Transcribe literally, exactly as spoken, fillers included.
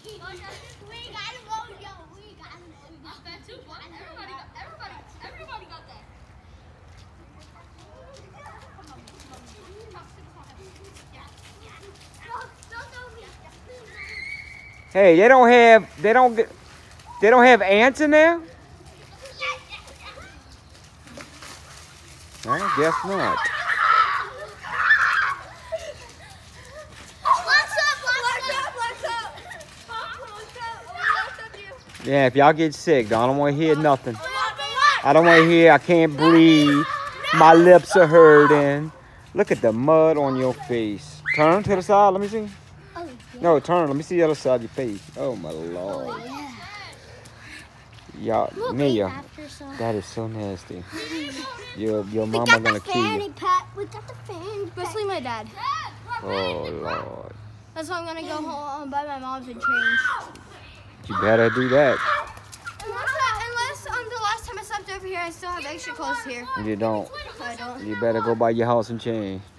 Hey, they don't have, they don't get, they don't have ants in there? I guess not. Yeah, if y'all get sick, I don't want to hear nothing. I don't want to hear, I can't breathe. My lips are hurting. Look at the mud on your face. Turn to the side, let me see. No, turn. Let me see the other side of your face. Oh, my Lord. Oh, yeah. Y'all, Mia, that is so nasty. Your, your mama gonna kill you. Pat. We got the fanny pack. Especially my dad. Oh, Lord. That's why I'm gonna go home and buy my mom's a change. You better do that. Unless, unless um, the last time I slept over here, I still have extra clothes here. You don't. I don't. You better go by your house and change.